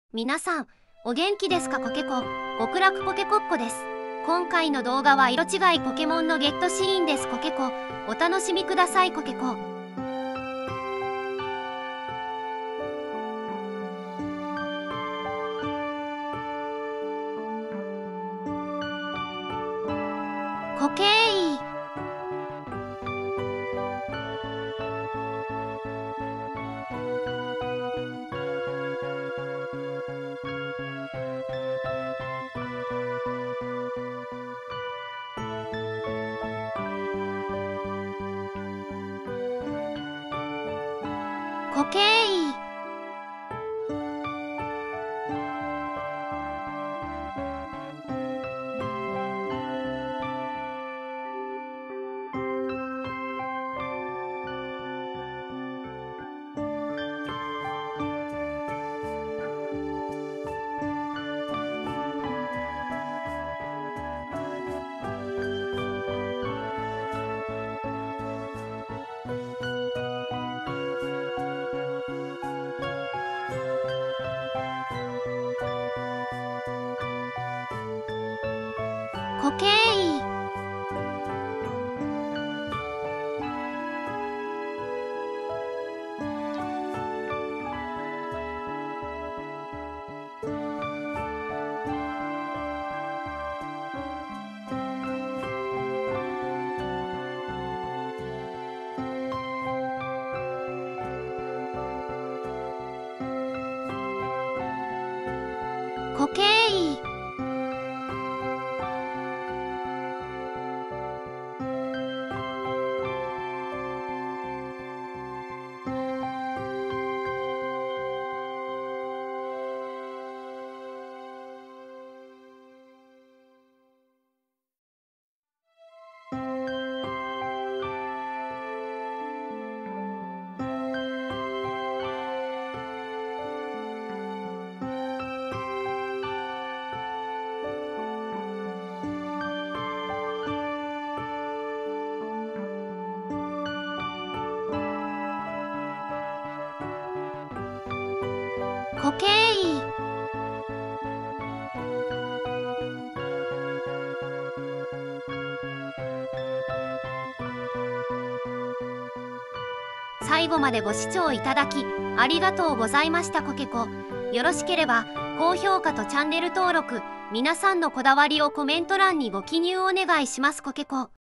皆さん、お元気ですか？コケコ、極楽ポケコッコです。今回の動画は色違いポケモンのゲットシーンです。コケコ、お楽しみください。コケコ。コケイ。コケイ。コケイ。コケイ。コケイ。最後までご視聴いただきありがとうございました。コケコ、よろしければ高評価とチャンネル登録、皆さんのこだわりをコメント欄にご記入お願いします。コケコ。